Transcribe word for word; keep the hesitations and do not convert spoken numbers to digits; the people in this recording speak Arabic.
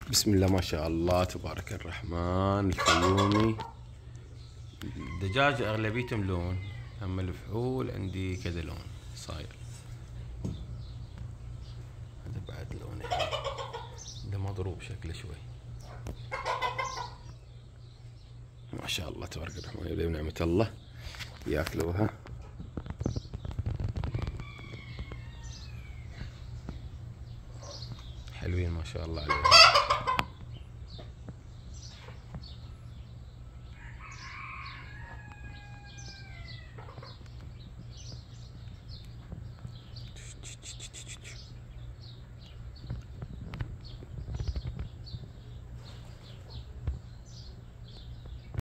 بسم الله ما شاء الله تبارك الرحمن. الفيومي الدجاج اغلبيتهم لون، اما الفحول عندي كذا لون صاير. هذا بعد لونه ده مضروب شكله شوي. ما شاء الله تبارك الرحمن، يبدأ بنعمة الله ياكلوها. حلوين ما شاء الله عليهم.